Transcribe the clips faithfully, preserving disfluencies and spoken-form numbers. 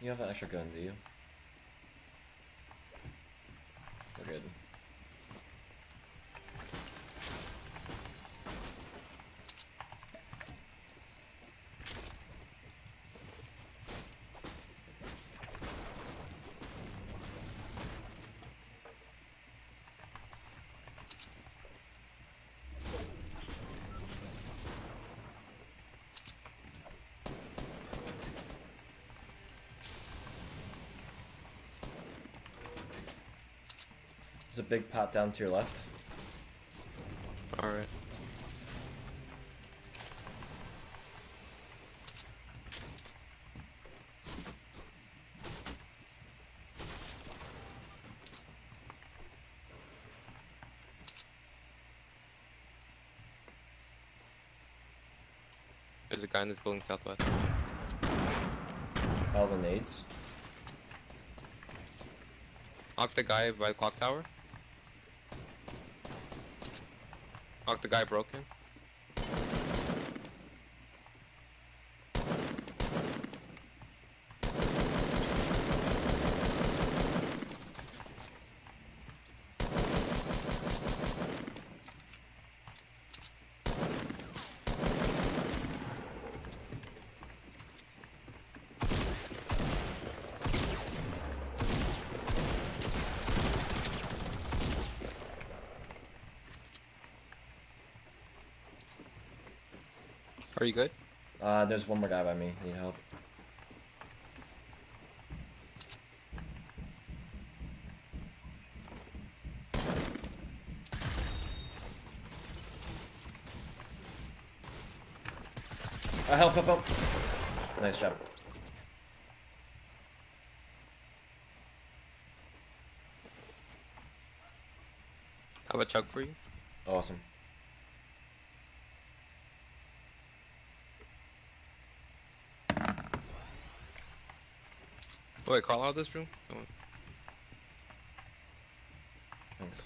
You have an extra gun, do you? We're good. There's a big pot down to your left. Alright. There's a guy in this building southwest. All the nades. Knock the guy by the clock tower. Knock the guy broken. Are you good? Uh, there's one more guy by me. Need help. Uh, help, help, help. Nice job. Have a chug for you. Awesome. Oh, wait, crawl out of this room. Someone. Thanks.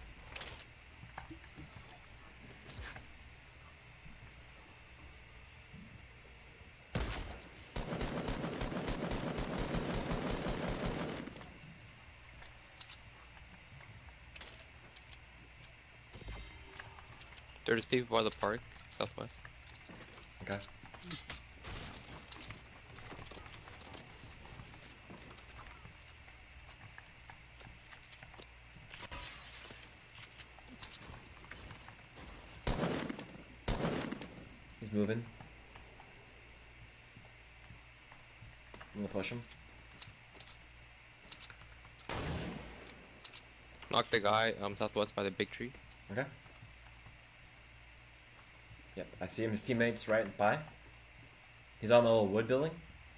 There's people by the park, southwest. Okay. He's moving. I'm gonna push him. Knock the guy um southwest by the big tree. Okay. Yep, I see him. His teammates right by. He's on the little wood building.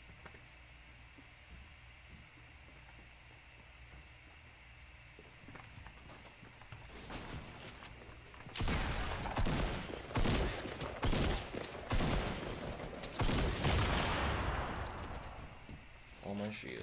All my shield.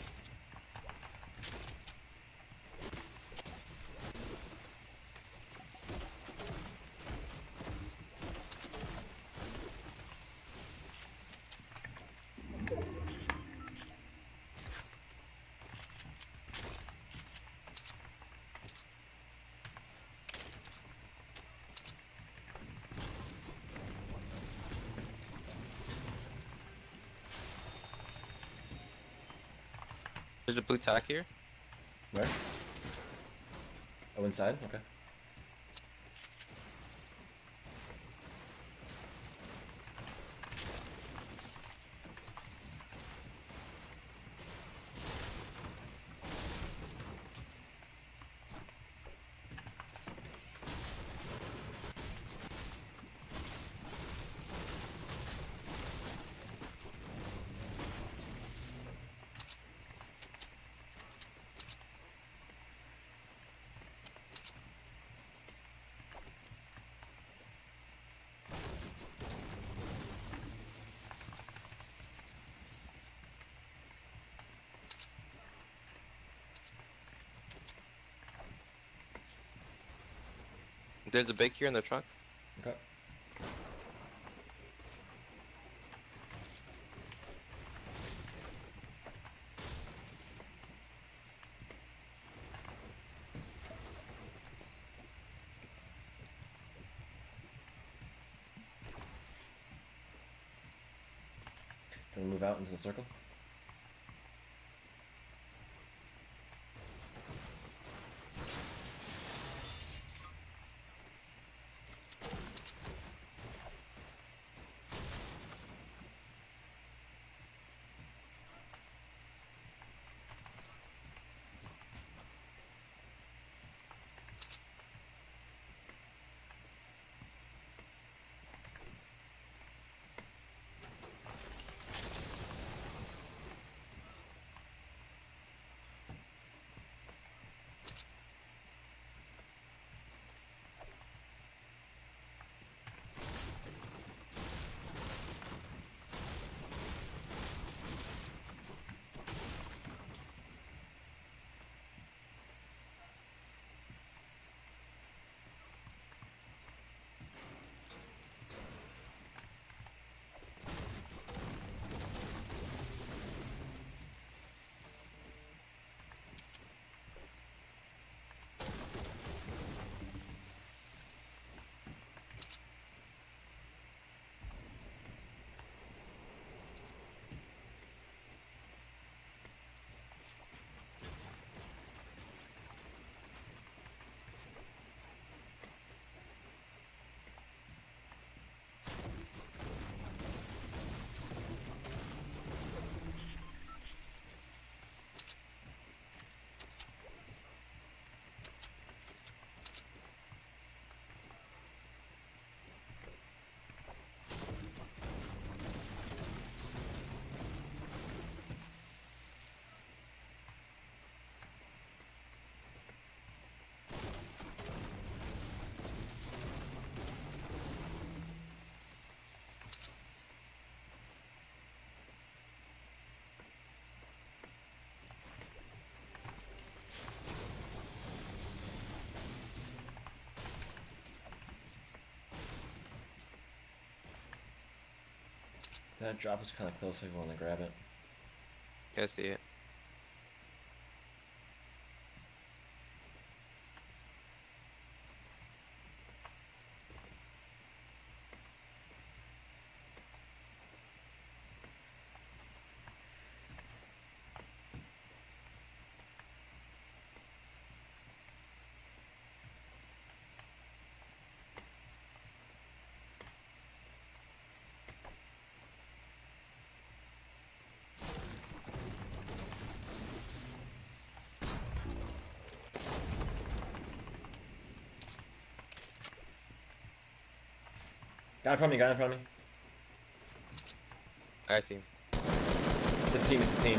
There's a blue tack here. Where? Oh, inside? Okay. There's a big here in the truck. Okay. Gonna move out into the circle. That drop is kind of close if you want to grab it. Yeah, I see it. Guy in front of me, guy in front of me. I see him. It's a team, it's a team.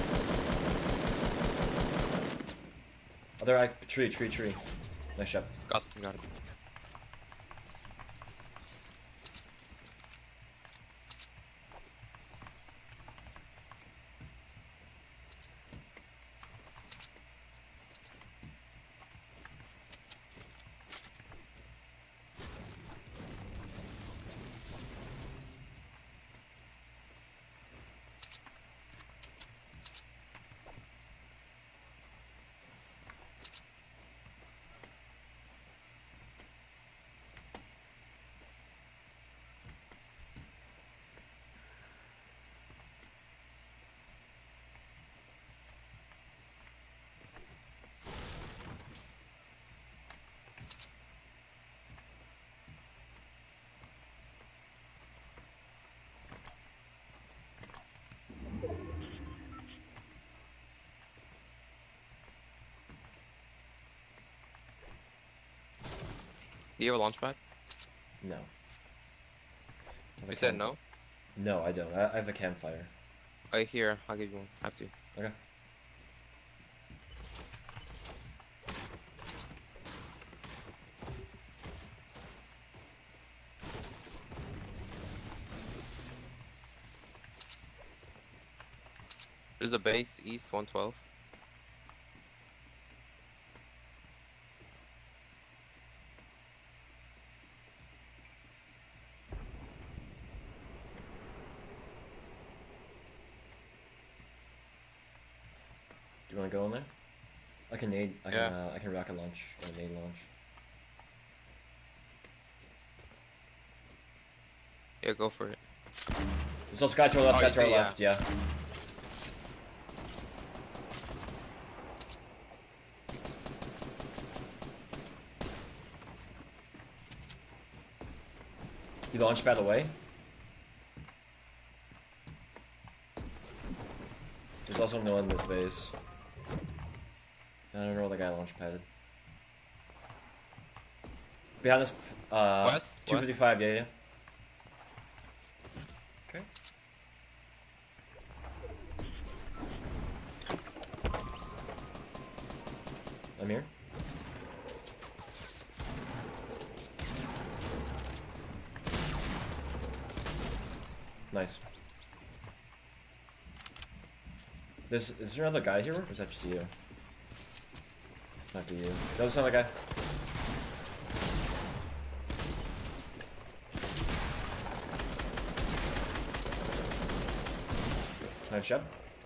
Other eye, tree, tree, tree. Nice shot. Got him, got him. Do you have a launch pad? No. I have a You said camp- no? No, I don't. I, I have a campfire. I here, I'll give you one. I have to. Okay. There's a base east one twelve. Do you want to go in there? I can nade. I can. Yeah. Uh, I can rocket launch or nade launch. Yeah, go for it. There's also guy to our left, Oh, guy you to our see, left, yeah. He launch pad away. There's also no one in this base. I don't know where the guy launch padded. Behind us, uh, West? two fifty-five, yeah, yeah. Okay. I'm here. Nice. There's, is there another guy here, or is that just you? Might be you. That was another guy. Nice shot.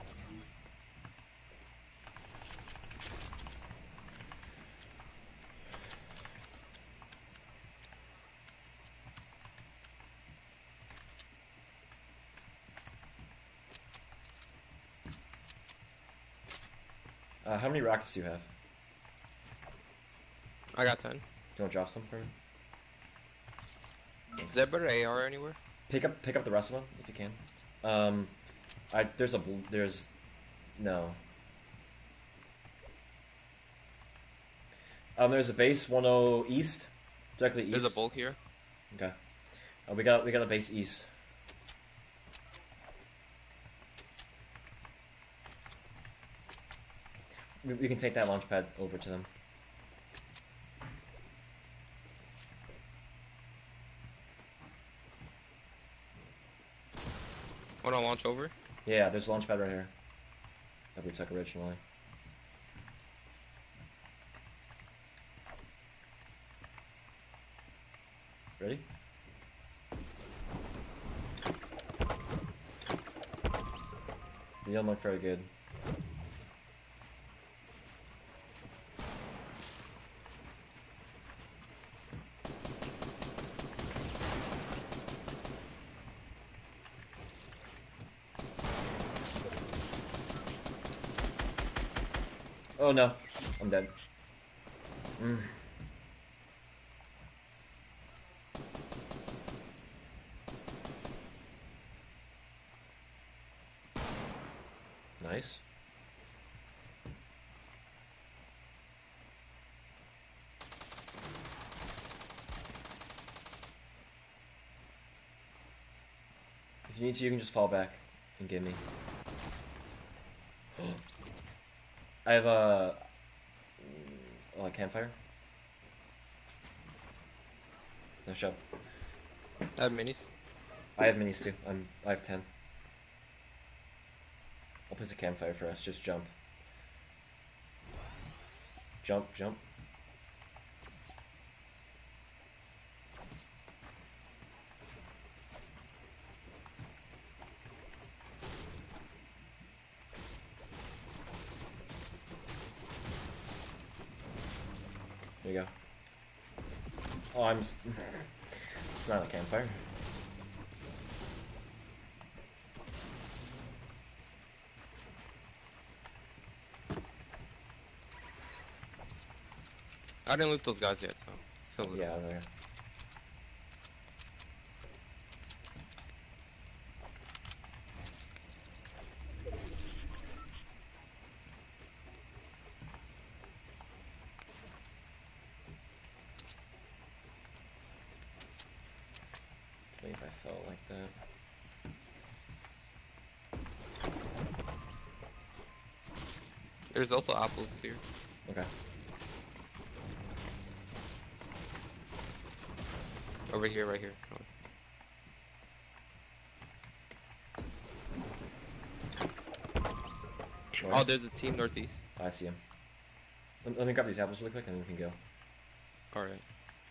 Uh, how many rockets do you have? I got ten. Do you want to drop some for me? Is there better A R anywhere? Pick up, pick up the rest of them if you can. Um, I there's a bl- there's no. Um, there's a base one oh east, directly east. There's a bulk here. Okay. Uh, we got we got a base east. We, we can take that launch pad over to them. Want to launch over? Yeah, there's a launch pad right here that we took originally. Ready? They don't look very good. Oh no, I'm dead. Mm. Nice. If you need to, you can just fall back and get me. I have a, oh, a campfire. No shot. I have minis. I have minis too. I'm. I have ten. I'll place a campfire for us. Just jump. Jump, jump. There you go. Oh, I'm. S it's not a campfire. I didn't loot those guys yet, so. so Yeah, over there. Maybe if I felt like that. There's also apples here. Okay. Over here, right here. Where? Oh, there's a team northeast. I see him. Let, let me grab these apples really quick and then we can go. Alright.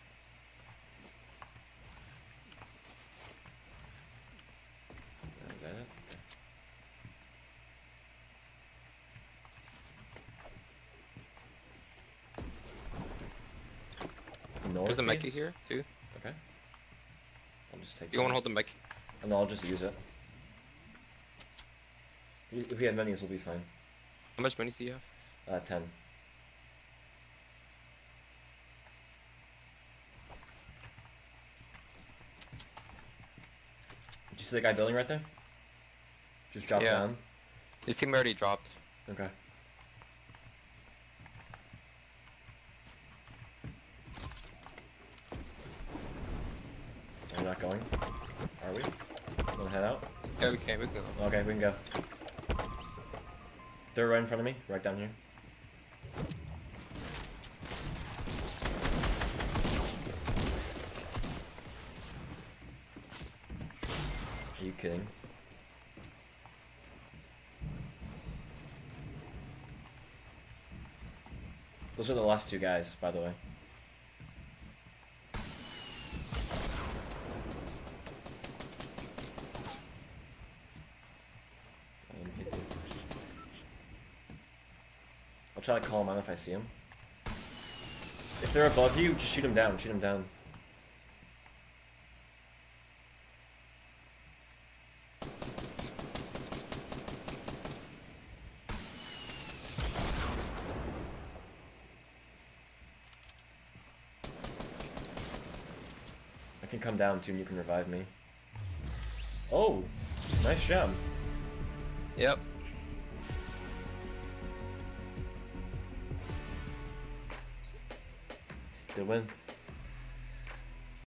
Is that it? Okay. North There's a Mecca east? here, too. Okay. I'll just take You want to some. hold the Mecca? And I'll just use it. If we have minis, we'll be fine. How much money do you have? Uh, ten. Did you see the guy building right there? Just dropped Yeah. down. His team already dropped. Okay. We're not going. Are we? Wanna head out? Yeah, we can. We can go. Okay, we can go. They're right in front of me, right down here. Are you kidding? Those are the last two guys, by the way. I'll try to call him out if I see him. If they're above you, just shoot him down, shoot him down. I can come down too and you can revive me. Oh, nice job. Yep. Good win.